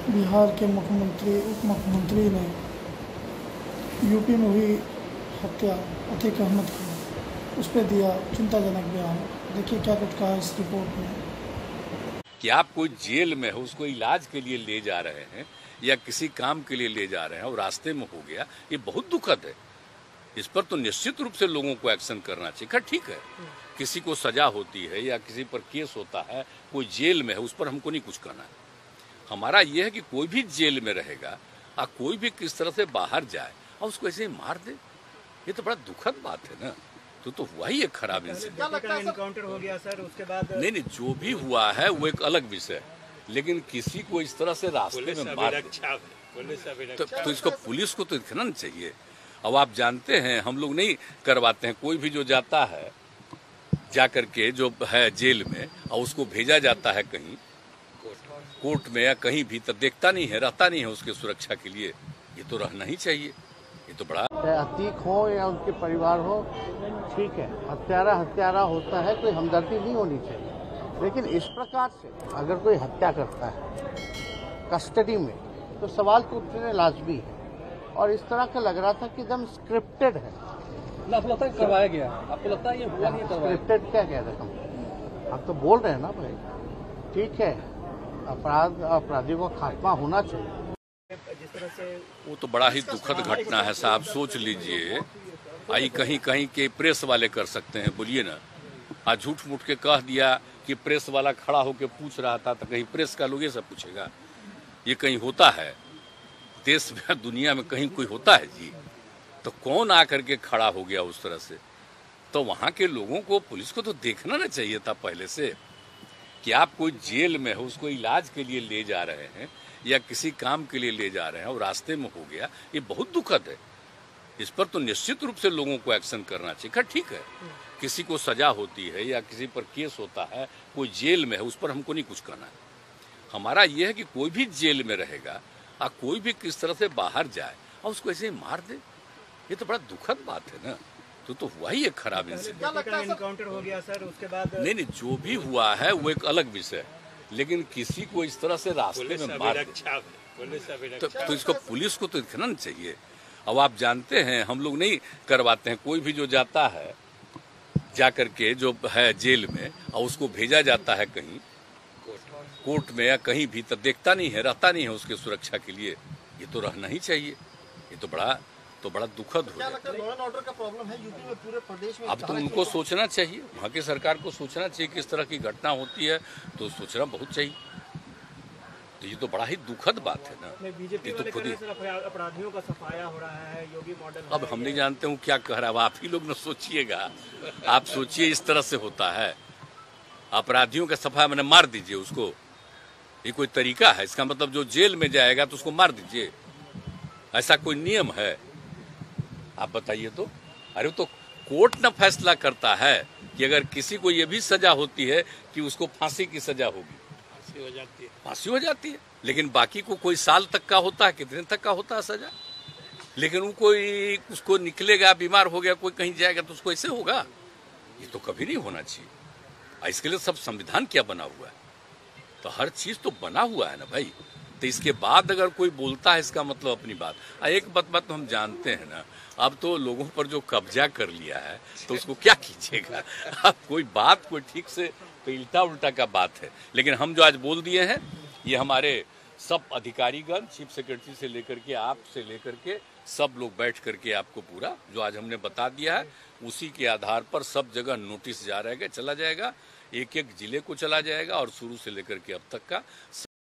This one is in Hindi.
बिहार के मुख्यमंत्री उप मुख्यमंत्री ने यूपी में हुई हत्या अतीक अहमद की उस पर दिया चिंताजनक बयान। देखिए क्या कुछ कहा इस रिपोर्ट में। कि आप कोई जेल में हो, उसको इलाज के लिए ले जा रहे हैं या किसी काम के लिए ले जा रहे हैं और रास्ते में हो गया, ये बहुत दुखद है। इस पर तो निश्चित रूप से लोगों को एक्शन करना चाहिए। ठीक है, किसी को सजा होती है या किसी पर केस होता है, कोई जेल में है, उस पर हमको नहीं कुछ कहना है। हमारा यह है कि कोई भी जेल में रहेगा और कोई भी किस तरह से बाहर जाए और उसको ऐसे ही मार दे, ये तो बड़ा दुखद बात है ना। तो हुआ ही एक खराब इनकाउंटर हो गया सर, उसके बाद नहीं, जो भी हुआ है वो एक अलग विषय है, लेकिन किसी को इस तरह से रास्ते में मार दे तो इसको पुलिस को तो दिखना चाहिए। अब आप जानते हैं, हम लोग नहीं करवाते हैं, कोई भी जो जाता है जा करके जो है जेल में और उसको भेजा जाता है कहीं कोर्ट में या कहीं भी, तो देखता नहीं है, रहता नहीं है उसके सुरक्षा के लिए। ये तो रहना ही चाहिए। ये तो बड़ा अतीक हो या उनके परिवार हो, ठीक है, हत्यारा होता है, कोई हमदर्दी नहीं होनी चाहिए। लेकिन इस प्रकार से अगर कोई हत्या करता है कस्टडी में, तो सवाल तो उठने लाजमी है। और इस तरह का लग रहा था कि एकदम स्क्रिप्टेड है। आपको लगता है करवाया गया? आपको लगता है ये हुआ नहीं करवाया? स्क्रिप्टेड क्या कह रहे हम? आप तो बोल रहे हैं ना भाई, ठीक है, अपराधियों को खात्मा होना चाहिए। जिस तरह से वो तो बड़ा ही दुखद घटना है साहब। सोच लीजिए, आई कहीं कहीं के प्रेस वाले कर सकते हैं, बोलिए ना। आज झूठ मूठ के कह दिया कि प्रेस वाला खड़ा होकर पूछ रहा था, तो कहीं प्रेस का लोग ये सब पूछेगा? ये कहीं होता है देश में, दुनिया में कहीं कोई होता है जी? तो कौन आकर के खड़ा हो गया उस तरह से? तो वहां के लोगों को, पुलिस को तो देखना ना चाहिए था पहले से कि आप कोई जेल में हो, उसको इलाज के लिए ले जा रहे हैं या किसी काम के लिए ले जा रहे हैं और रास्ते में हो गया, ये बहुत दुखद है। इस पर तो निश्चित रूप से लोगों को एक्शन करना चाहिए। ठीक है, किसी को सजा होती है या किसी पर केस होता है, कोई जेल में है, उस पर हमको नहीं कुछ कहना है। हमारा यह है कि कोई भी जेल में रहेगा और कोई भी किस तरह से बाहर जाए और उसको ऐसे ही मार दे, ये तो बड़ा दुखद बात है ना। तो हुआ ही एक खराब इनकाउंटर हो गया सर, उसके बाद नहीं, जो भी हुआ है वो एक अलग विषय है, लेकिन किसी को इस तरह से रास्ते में मार दे तो इसको पुलिस को तो दिखना चाहिए। अब आप जानते हैं, हम लोग नहीं करवाते हैं, कोई भी जो जाता है जा करके जो है जेल में और उसको भेजा जाता है कहीं कोर्ट में या कहीं भी, तो देखता नहीं है, रहता नहीं है उसके सुरक्षा के लिए। ये तो रहना ही चाहिए। ये तो बड़ा दुखद हो जाता है। लॉ एंड ऑर्डर का प्रॉब्लम है यूपी में, पूरे प्रदेश में। अब तो उनको सोचना चाहिए, वहाँ की सरकार को सोचना चाहिए कि इस तरह की घटना होती है तो सोचना बहुत चाहिए। तो ये तो बड़ा ही दुखद बात है ना। बीजेपी वाले कह रहे हैं अपराधियों का सफाया हो रहा है, योगी मॉडल। अब हम नहीं जानते हूँ क्या कह रहा है, आप ही लोग न सोचिएगा। आप सोचिए, इस तरह से होता है? अपराधियों का सफाया मैंने मार दीजिए उसको, ये कोई तरीका है? इसका मतलब जो जेल में जाएगा तो उसको मार दीजिए, ऐसा कोई नियम है? आप बताइए तो। अरे तो कोर्ट ना फैसला करता है कि अगर किसी को ये भी सजा होती है कि उसको फांसी की सजा होगी, फांसी हो जाती है। लेकिन बाकी को कोई साल तक का होता है, कितने तक का होता है सजा। लेकिन वो कोई उसको निकलेगा, बीमार हो गया, कोई कहीं जाएगा तो उसको ऐसे होगा? ये तो कभी नहीं होना चाहिए। इसके लिए सब संविधान क्या बना हुआ है, तो हर चीज तो बना हुआ है ना भाई। तो इसके बाद अगर कोई बोलता है, इसका मतलब अपनी बात। एक बात तो हम जानते हैं ना, अब तो लोगों पर जो कब्जा कर लिया है तो उसको क्या कीजिएगा। अब कोई बात कोई ठीक से, तो उल्टा उल्टा का बात है। लेकिन हम जो आज बोल दिए हैं, ये हमारे सब अधिकारीगण, चीफ सेक्रेटरी से लेकर के, आप से लेकर के, सब लोग बैठ करके आपको पूरा जो आज हमने बता दिया है, उसी के आधार पर सब जगह नोटिस चला जाएगा, एक एक जिले को चला जाएगा और शुरू से लेकर के अब तक का